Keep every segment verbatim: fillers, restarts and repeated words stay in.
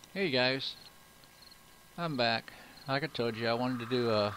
Hey guys, I'm back. Like I told you, I wanted to do a,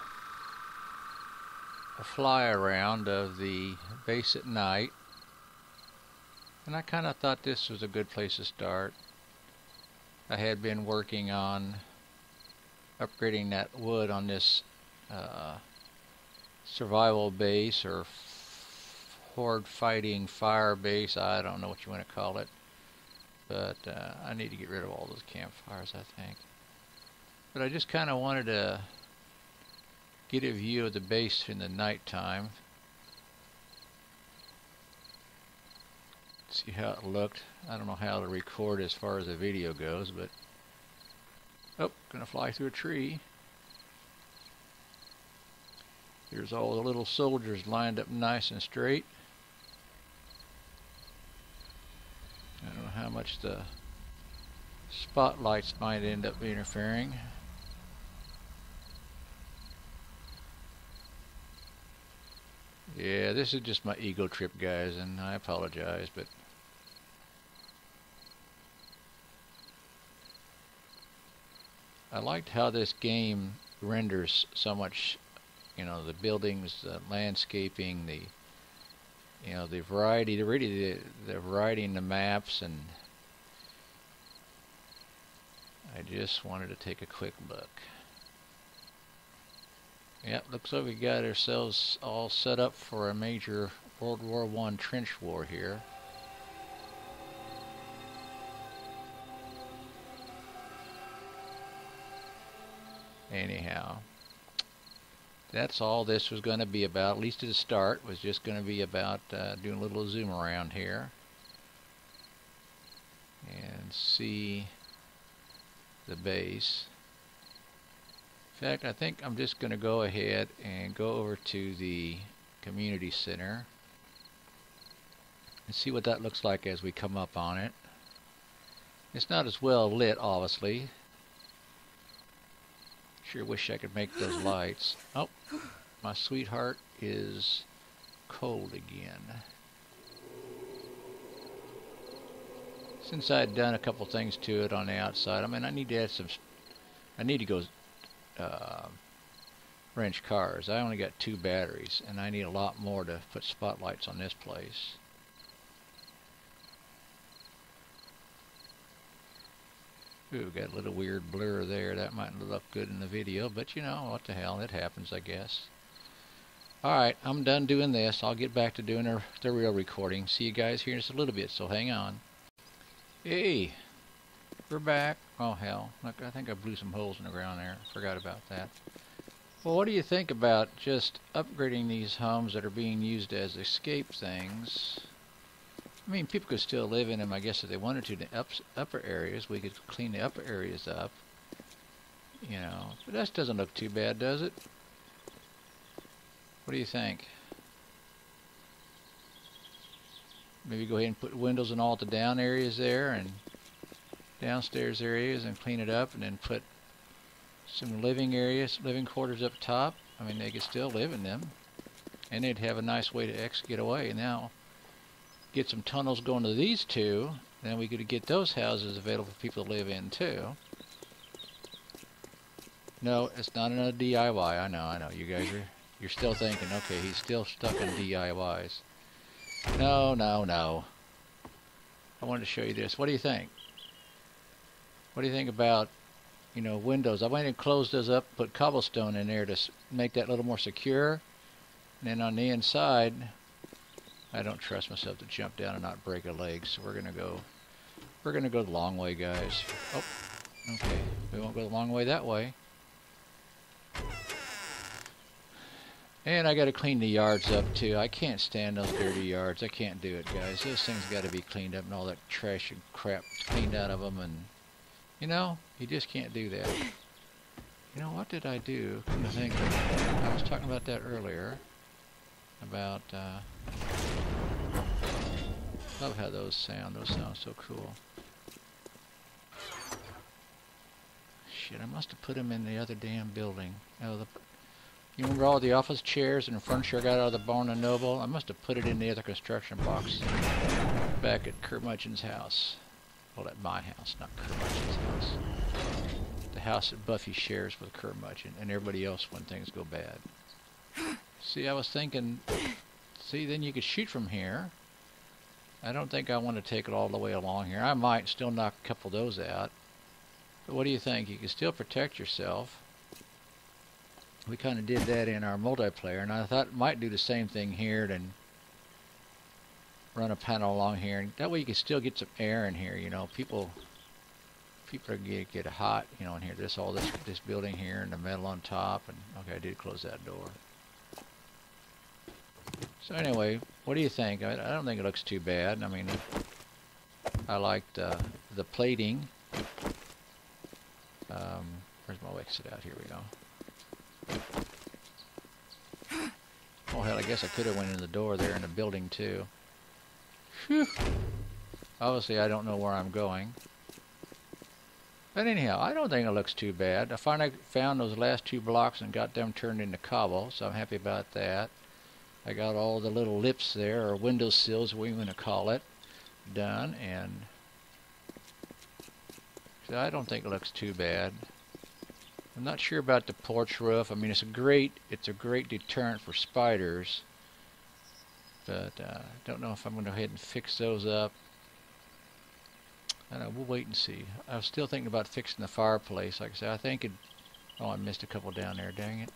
a fly around of the base at night, and I kind of thought this was a good place to start. I had been working on upgrading that wood on this uh, survival base or horde fighting fire base. I don't know what you want to call it, but uh, I need to get rid of all those campfires, I think. But I just kind of wanted to get a view of the base in the nighttime. See how it looked. I don't know how to record as far as the video goes, but oh, gonna fly through a tree. Here's all the little soldiers lined up nice and straight. I don't know how much the spotlights might end up interfering. Yeah, this is just my ego trip, guys, and I apologize, but I liked how this game renders so much, you know, the buildings, the landscaping, the, you know, the variety, the really the, the variety in the maps, and I just wanted to take a quick look. Yep, looks like we got ourselves all set up for a major World War One trench war here. Anyhow, that's all this was going to be about, at least at the start, was just going to be about uh, doing a little zoom around here and see the base. In fact, I think I'm just going to go ahead and go over to the community center and see what that looks like as we come up on it. It's not as well lit, obviously. Sure wish I could make those lights. Oh, my sweetheart is cold again. Since I had done a couple things to it on the outside, I mean, I need to add some, I need to go Uh, wrench cars. I only got two batteries, and I need a lot more to put spotlights on this place. Ooh, got a little weird blur there. That might look good in the video, but you know, what the hell, it happens, I guess. Alright, I'm done doing this. I'll get back to doing the, the real recording. See you guys here in just a little bit, so hang on. Hey, we're back. Oh hell, look, I think I blew some holes in the ground there. Forgot about that. Well, what do you think about just upgrading these homes that are being used as escape things? I mean, people could still live in them, I guess, if they wanted to. The ups, upper areas, we could clean the upper areas up. You know, but that doesn't look too bad, does it? What do you think? Maybe go ahead and put windows in all the down areas there, and downstairs areas, and clean it up, and then put some living areas, living quarters up top. I mean, they could still live in them, and they'd have a nice way to ex get away. Now, get some tunnels going to these two, then we could get those houses available for people to live in too. No, it's not another D I Y. I know, I know. You guys are, you're still thinking, okay, he's still stuck on D I Ys. No, no, no. I wanted to show you this. What do you think? What do you think about, you know, windows? I went and closed those up, put cobblestone in there to make that a little more secure. And then on the inside, I don't trust myself to jump down and not break a leg, so we're gonna go, we're gonna go the long way, guys. Oh, okay, we won't go the long way that way. And I gotta clean the yards up too. I can't stand those dirty yards. I can't do it, guys. Those things gotta be cleaned up and all that trash and crap cleaned out of them, and you know, you just can't do that. You know, what did I do? I think I was talking about that earlier. About, uh, love how those sound. Those sound so cool. Shit, I must have put them in the other damn building. Oh, the, you remember all the office chairs and furniture I got out of the Barnes and Noble? I must have put it in the other construction box back at Curmudgeon's house. Well, at my house, not Curmudgeon's house. The house that Buffy shares with Curmudgeon and everybody else when things go bad. See, I was thinking, see, then you could shoot from here. I don't think I want to take it all the way along here. I might still knock a couple of those out. But what do you think? You can still protect yourself. We kind of did that in our multiplayer, and I thought it might do the same thing here, then run a panel along here, and that way you can still get some air in here. You know, people people are gonna get hot, you know, in here. This all this this building here, and the metal on top, and okay, I did close that door. So anyway, what do you think? I, I don't think it looks too bad. I mean, I liked uh, the plating. Um, where's my exit out? Here we go. Oh hell, I guess I could have went in the door there in the building too. Whew. Obviously I don't know where I'm going. But anyhow, I don't think it looks too bad. I finally found those last two blocks and got them turned into cobble, so I'm happy about that. I got all the little lips there, or window sills, we're going to call it, done, and so I don't think it looks too bad. I'm not sure about the porch roof. I mean, it's a great, it's a great deterrent for spiders, but I uh, don't know if I'm going to go ahead and fix those up. I don't know, we'll wait and see. I was still thinking about fixing the fireplace. Like I said, I think it. Oh, I missed a couple down there. Dang it.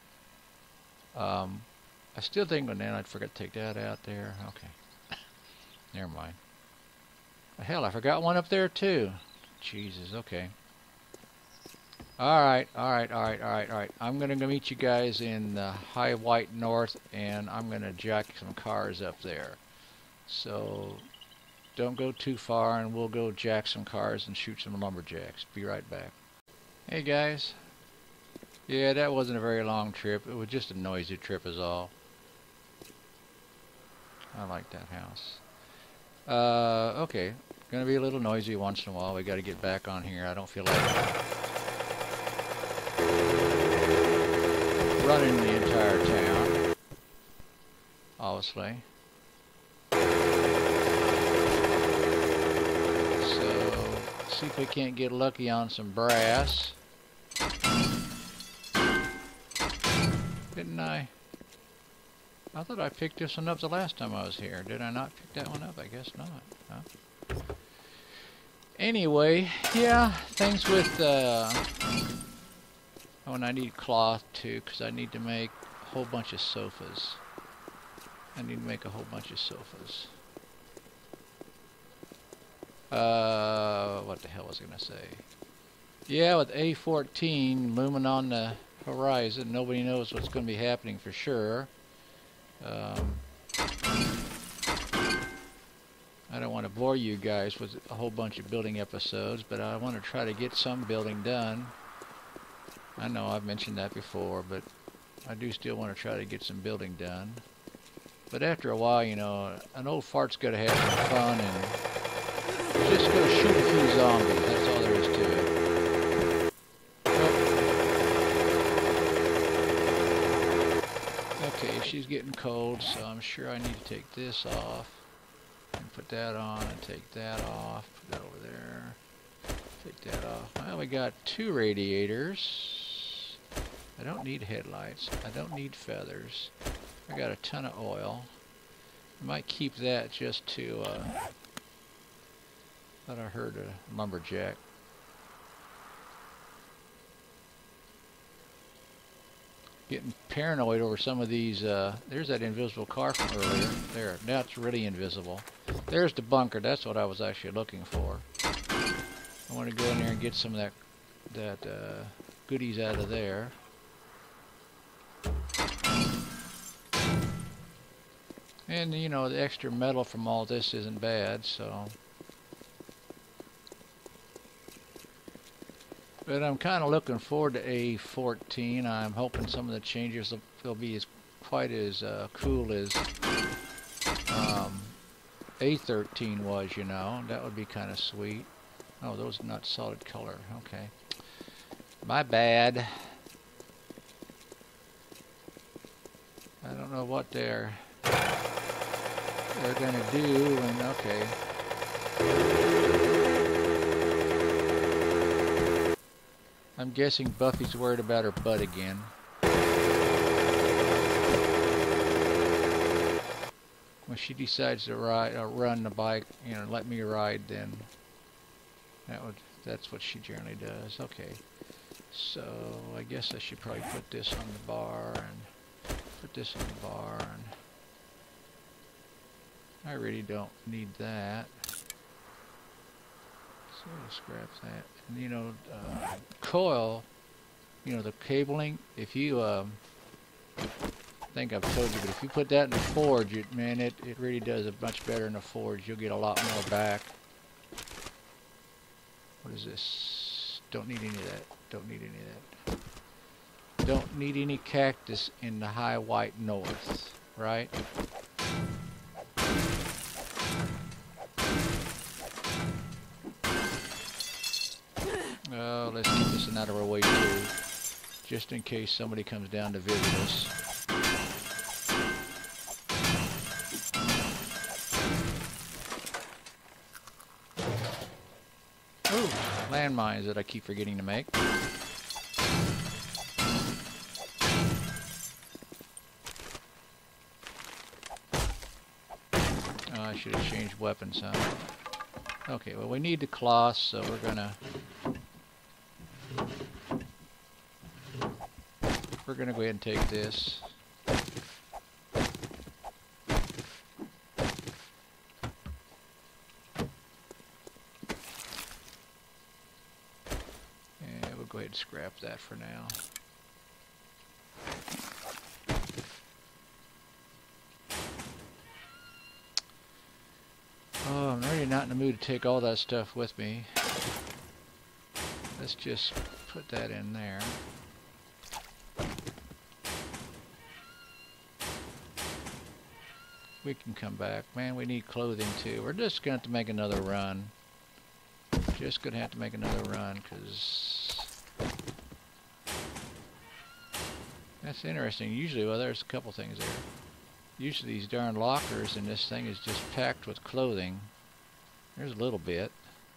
Um, I still think, oh, then I forgot to take that out there. Okay, never mind. Hell, I forgot one up there too. Jesus. Okay. All right, all right, all right, all right, all right. I'm gonna go meet you guys in the High White North, and I'm gonna jack some cars up there. So don't go too far, and we'll go jack some cars and shoot some lumberjacks. Be right back. Hey guys. Yeah, that wasn't a very long trip. It was just a noisy trip is all. I like that house. Uh, okay. Gonna be a little noisy once in a while. We gotta get back on here. I don't feel like running the entire town, obviously. So, see if we can't get lucky on some brass. Didn't I? I thought I picked this one up the last time I was here. Did I not pick that one up? I guess not. Huh? Anyway, yeah, things with, uh, oh, and I need cloth too, because I need to make a whole bunch of sofas. I need to make a whole bunch of sofas. Uh, what the hell was I going to say? Yeah, with A fourteen looming on the horizon, nobody knows what's going to be happening for sure. Um, I don't want to bore you guys with a whole bunch of building episodes, but I want to try to get some building done. I know I've mentioned that before, but I do still want to try to get some building done. But after a while, you know, an old fart's got to have some fun and just go shoot a few zombies. That's all there is to it. Oh. Okay, she's getting cold, so I'm sure I need to take this off. And put that on and take that off. Put that over there. Take that off. Well, we got two radiators. I don't need headlights. I don't need feathers. I got a ton of oil. I might keep that just to, uh, thought I heard a lumberjack. Getting paranoid over some of these, uh, there's that invisible car from earlier. There, now it's really invisible. There's the bunker, that's what I was actually looking for. I want to go in there and get some of that, that, uh, goodies out of there. And, you know, the extra metal from all this isn't bad, so. But I'm kind of looking forward to A fourteen. I'm hoping some of the changes will, will be as quite as uh, cool as um, A thirteen was, you know. That would be kind of sweet. Oh, those are not solid color. Okay. My bad. I don't know what they're they're gonna do, and okay. I'm guessing Buffy's worried about her butt again. When she decides to ride or run the bike, you know, let me ride, then that would that's what she generally does. Okay. So I guess I should probably put this on the bar and put this on the bar, and I really don't need that. So we'll scrap that. And you know, uh, coil, you know, the cabling, if you, um, I think I've told you, but if you put that in the forge, it, man, it, it really does it much better in the forge. You'll get a lot more back. What is this? Don't need any of that. Don't need any of that. Don't need any cactus in the high white north, right? Oh, let's get this one out of our way too, just in case somebody comes down to visit us. Ooh, landmines that I keep forgetting to make. Oh, I should have changed weapons, huh? Okay, well, we need the cloth, so we're gonna we're gonna go ahead and take this. Yeah, we'll go ahead and scrap that for now. Oh, I'm really not in the mood to take all that stuff with me. Let's just put that in there. We can come back. Man, we need clothing too. We're just going to have to make another run. Just going to have to make another run, because that's interesting. Usually, well, there's a couple things there. Usually these darn lockers and this thing is just packed with clothing. There's a little bit.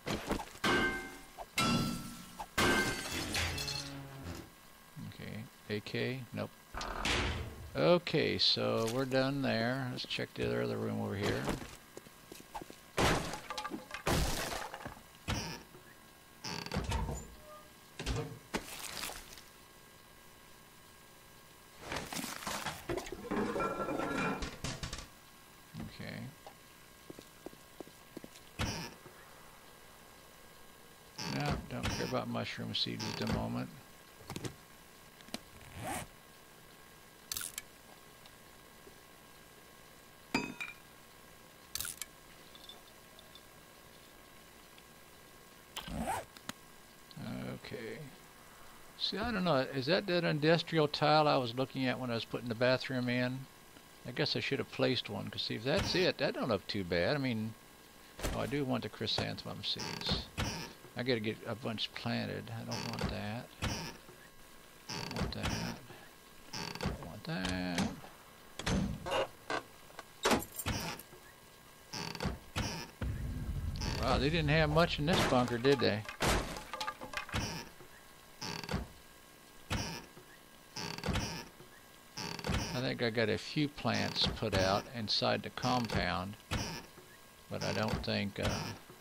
Okay, A K? Nope. Okay, so we're done there. Let's check the other, other room over here. Okay. No, don't care about mushroom seeds at the moment. Okay. See, I don't know. Is that that industrial tile I was looking at when I was putting the bathroom in? I guess I should have placed one, because see, if that's it, that don't look too bad. I mean, oh, I do want the chrysanthemum seeds. I gotta get a bunch planted. I don't want that. Don't want that. Don't want that. Wow, they didn't have much in this bunker, did they? I think I got a few plants put out inside the compound, but I don't think uh,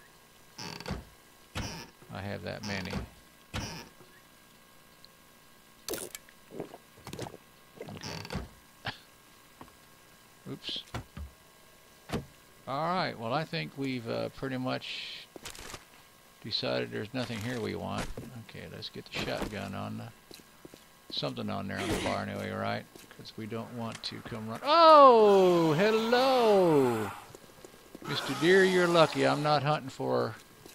I have that many. Okay. Oops. Alright, well, I think we've uh, pretty much decided there's nothing here we want. Okay, let's get the shotgun on the, something on there on the bar anyway, right? Because we don't want to come run. Oh, hello! Mister Deer, you're lucky. I'm not hunting for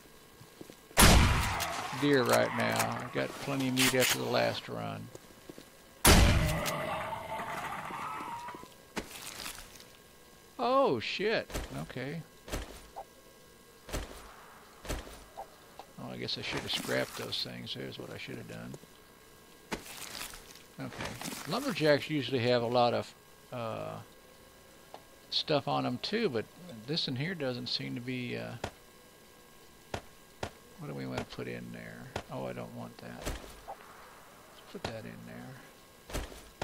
deer right now. I've got plenty of meat after the last run. Oh, shit. Okay. Oh, I guess I should have scrapped those things. Here's what I should have done. Okay. Lumberjacks usually have a lot of uh, stuff on them too, but this in here doesn't seem to be... Uh, what do we want to put in there? Oh, I don't want that. put that in there.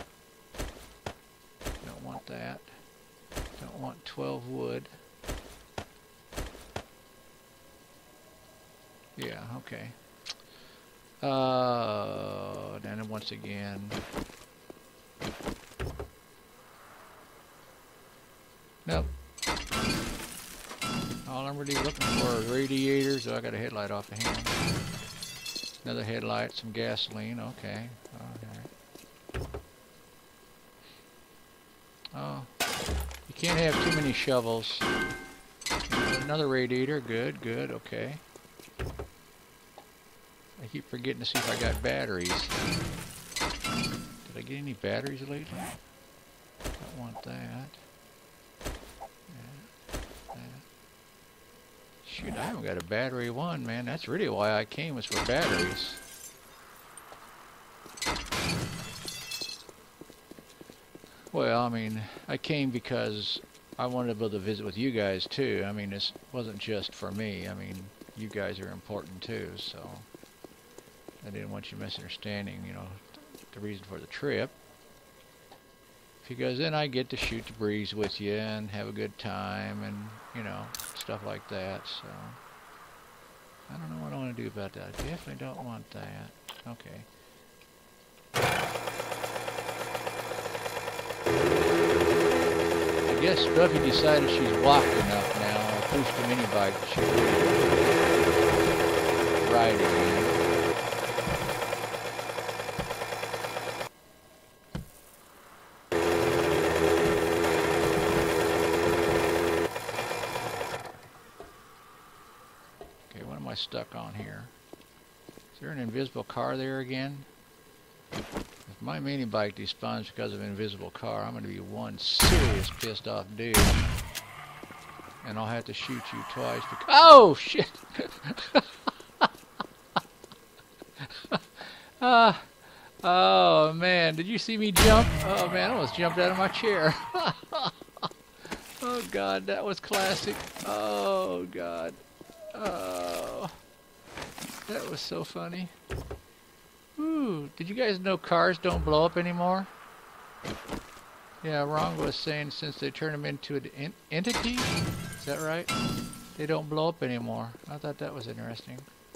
Don't want that. Don't want twelve wood. Yeah, okay. Uh, then once again, nope. All I'm really looking for is radiators. Oh, I got a headlight off the hand. Another headlight, some gasoline. Okay. Okay. Oh, you can't have too many shovels. Another radiator. Good, good. Okay. I keep forgetting to see if I got batteries. Did I get any batteries lately? Don't want that. Yeah, that. Shoot, I haven't got a battery one, man. That's really why I came, was for batteries. Well, I mean, I came because I wanted to be able to visit with you guys too. I mean, this wasn't just for me. I mean, you guys are important too, so I didn't want you misunderstanding, you know, the reason for the trip. Because then I get to shoot the breeze with you and have a good time and, you know, stuff like that, so I don't know what I want to do about that. I definitely don't want that. Okay. I guess Scruffy decided she's walked enough now. I'll push the mini bike that she can ride again. Okay, what am I stuck on here? Is there an invisible car there again? If my mini bike despawns because of an invisible car, I'm going to be one serious pissed off dude. And I'll have to shoot you twice because... Oh, shit! uh, oh, man. Did you see me jump? Oh, man, I almost jumped out of my chair. Oh, God, that was classic. Oh, God. Oh, that was so funny. Ooh, did you guys know cars don't blow up anymore? Yeah, Ron was saying since they turn them into an en entity, is that right? They don't blow up anymore. I thought that was interesting.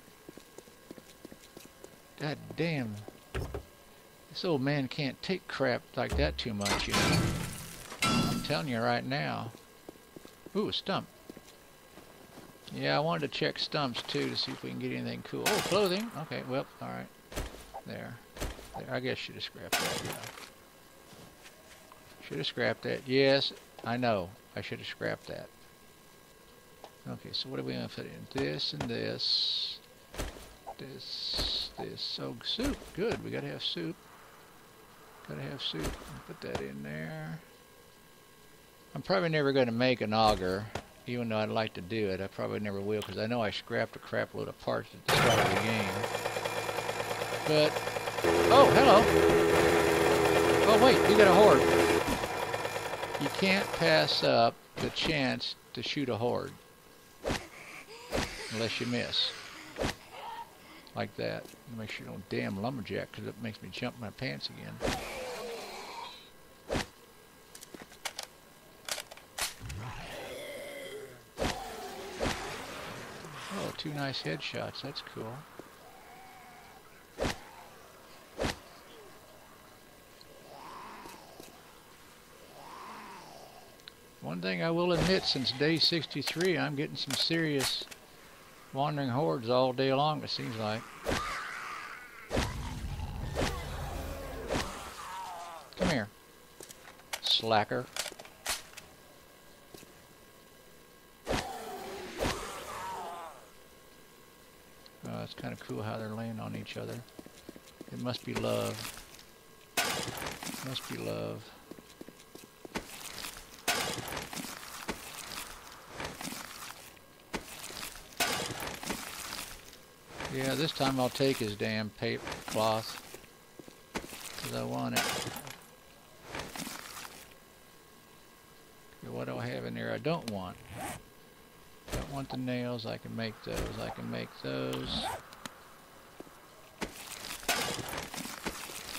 God damn. This old man can't take crap like that too much, you know. I'm telling you right now. Ooh, a stump. Yeah, I wanted to check stumps too to see if we can get anything cool. Oh, clothing. Okay, well, alright. There. There. I guess should have scrapped that, yeah. Should have scrapped that. Yes, I know. I should have scrapped that. Okay, so what are we going to put in? This and this. This. This. Oh, soup. Good. We got to have soup. Got to have soup. Put that in there. I'm probably never going to make an auger. Even though I'd like to do it, I probably never will, because I know I scrapped a crap load of parts at the start of the game. But, oh, hello. Oh, wait, we got a horde. You can't pass up the chance to shoot a horde. Unless you miss. Like that. Make sure you don't damn lumberjack, because it makes me jump my pants again. Oh, two nice headshots. That's cool. One thing I will admit, since day sixty-three, I'm getting some serious wandering hordes all day long, it seems like. Come here, slacker. Oh, it's kind of cool how they're laying on each other. It must be love. It must be love. Yeah, this time I'll take his damn paper cloth, because I want it. Okay, what do I have in there I don't want? Don't want the nails. I can make those. I can make those.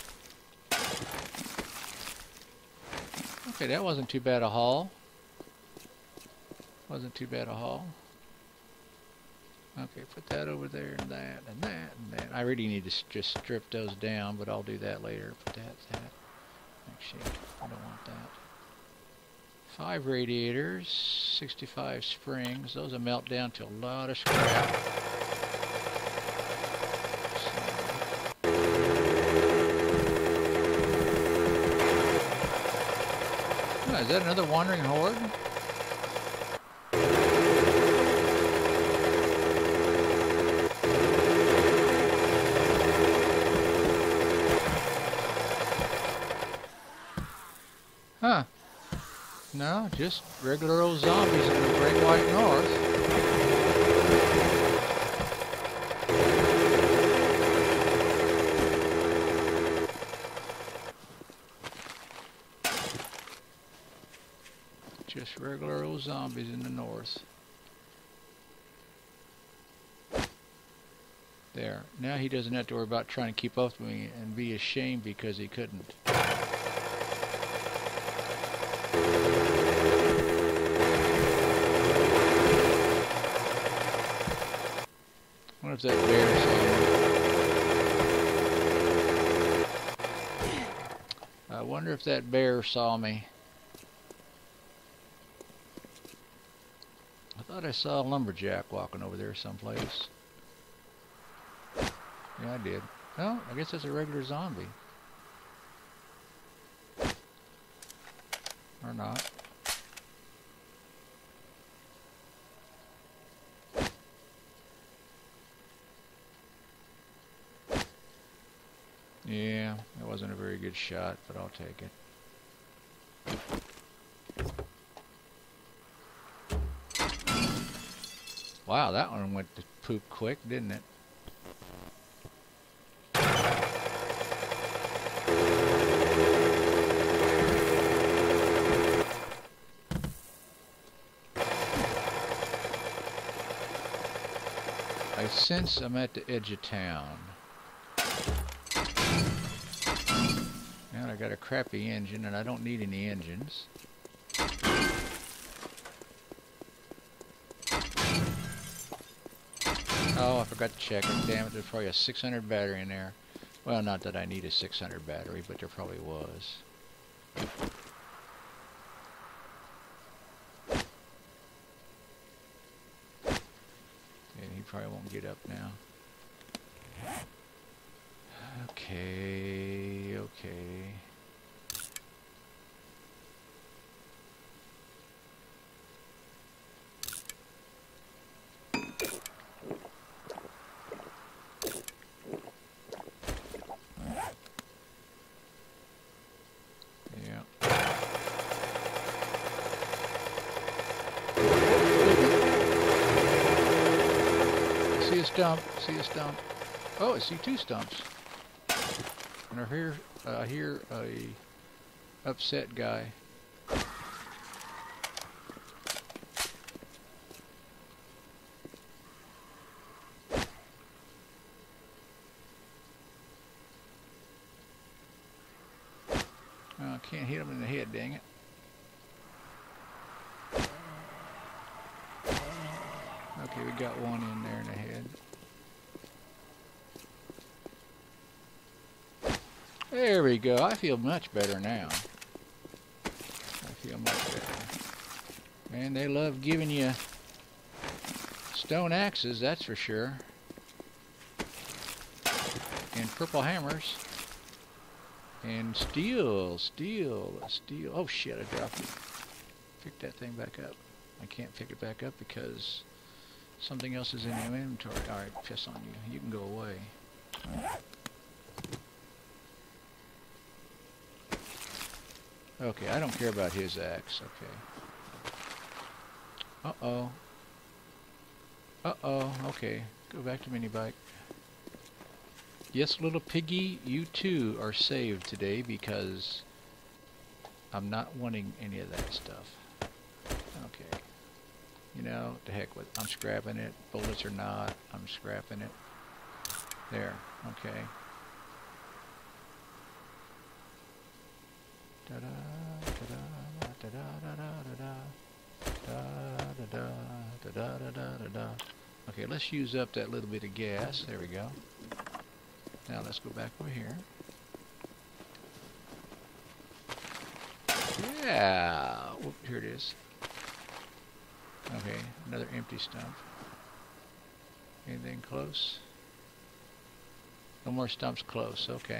Okay, that wasn't too bad a haul. Wasn't too bad a haul. Okay, put that over there and that and that and that. I really need to just strip those down, but I'll do that later. Put that, that. Actually, I don't want that. Five radiators, sixty-five springs. Those will melt down to a lot of scrap. So. Oh, is that another wandering horde? Huh. No, just regular old zombies in the Great White North. Just regular old zombies in the north. There. Now he doesn't have to worry about trying to keep up with me and be ashamed because he couldn't. I wonder if that bear saw me. I wonder if that bear saw me. I thought I saw a lumberjack walking over there someplace. Yeah, I did. Oh, I guess that's a regular zombie. Or not. Yeah, that wasn't a very good shot, but I'll take it. Wow, that one went to poop quick, didn't it? I sense I'm at the edge of town. And I got a crappy engine, and I don't need any engines. Oh, I forgot to check it. Damn it, there's probably a six hundred battery in there. Well, not that I need a six hundred battery, but there probably was. And he probably won't get up now. Okay, okay. Yeah. See a stump, see a stump. Oh, I see two stumps. And I hear, I uh, hear a upset guy. Oh, I can't hit him in the head, dang it. Okay, we got one in there in the head. There we go. I feel much better now. I feel much better. Man, they love giving you stone axes, that's for sure. And purple hammers. And steel, steel, steel. Oh shit, I dropped it. Pick that thing back up. I can't pick it back up because something else is in the inventory. Alright, piss on you. You can go away. Okay, I don't care about his axe. Okay. Uh-oh. Uh-oh. Okay. Go back to mini bike. Yes, little piggy, you too are saved today because I'm not wanting any of that stuff. Okay. You know, the heck with it. I'm scrapping it. Bullets or not, I'm scrapping it. There. Okay. Ta-da, ta-da. Okay, let's use up that little bit of gas. There we go. Now let's go back over here. Yeah. Whoop, here it is. Okay, another empty stump. Anything close? No more stumps close. Okay.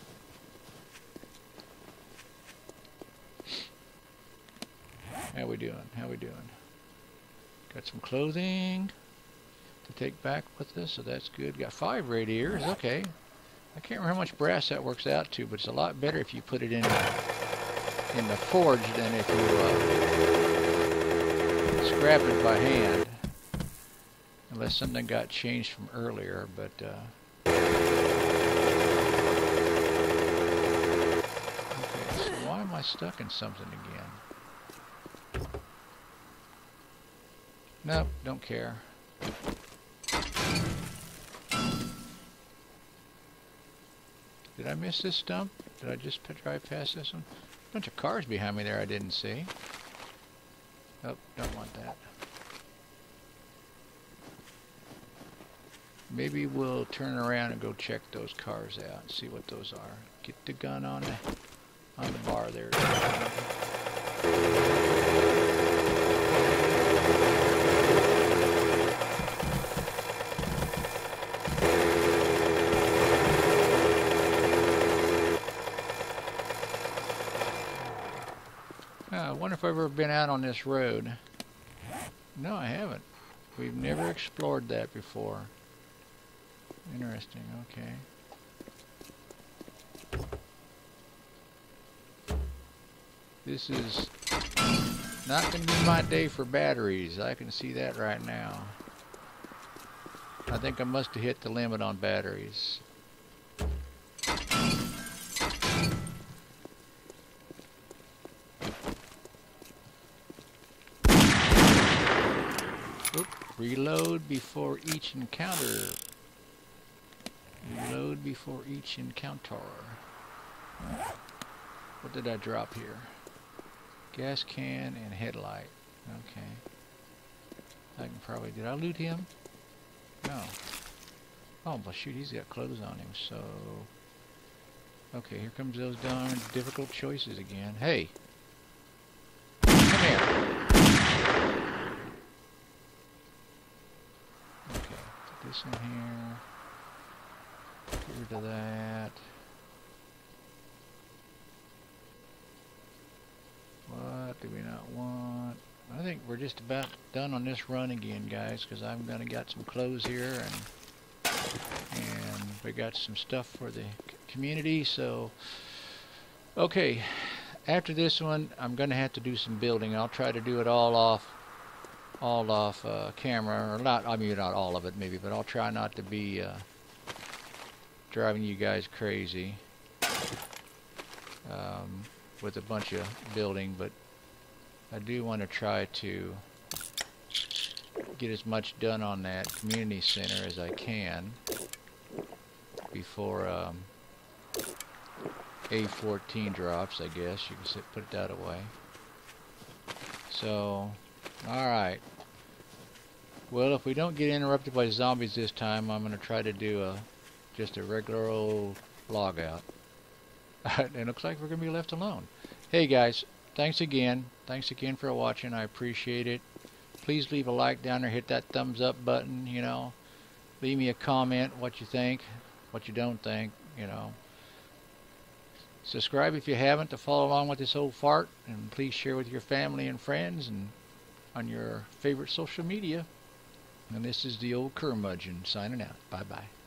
How we doing? How we doing? Got some clothing to take back with us, so that's good. Got five radiators. Okay. I can't remember how much brass that works out to, but it's a lot better if you put it in the, in the forge than if you uh, scrap it by hand. Unless something got changed from earlier, but uh, okay, so why am I stuck in something again? Nope, don't care. Did I miss this stump? Did I just drive past this one? Bunch of cars behind me there I didn't see. Oh, don't want that. Maybe we'll turn around and go check those cars out and see what those are. Get the gun on the on the bar there. I wonder if I've ever been out on this road. No, I haven't. We've never explored that before. Interesting, okay. This is not going to be my day for batteries. I can see that right now. I think I must have hit the limit on batteries. Oop, reload before each encounter. Reload before each encounter. What did I drop here? Gas can and headlight. Okay. I can probably... Did I loot him? No. Oh, but shoot, he's got clothes on him, so... Okay, here comes those darn difficult choices again. Hey! Come here! Okay, put this in here. Get rid of that. What do we not want? I think we're just about done on this run again, guys, because I'm gonna got some clothes here, and and we got some stuff for the community. So, okay, after this one, I'm gonna have to do some building. I'll try to do it all off, all off uh, camera, or not. I mean, not all of it, maybe, but I'll try not to be uh, driving you guys crazy um, with a bunch of building, but I do want to try to get as much done on that community center as I can before um, A fourteen drops, I guess you can sit, put that away. So, alright. Well, if we don't get interrupted by zombies this time, I'm going to try to do a just a regular old log out. It looks like we're going to be left alone. Hey guys, thanks again. Thanks again for watching. I appreciate it. Please leave a like down there. Hit that thumbs up button, you know. Leave me a comment, what you think, what you don't think, you know. Subscribe if you haven't to follow along with this old fart. And please share with your family and friends and on your favorite social media. And this is the old Curmudgeon signing out. Bye-bye.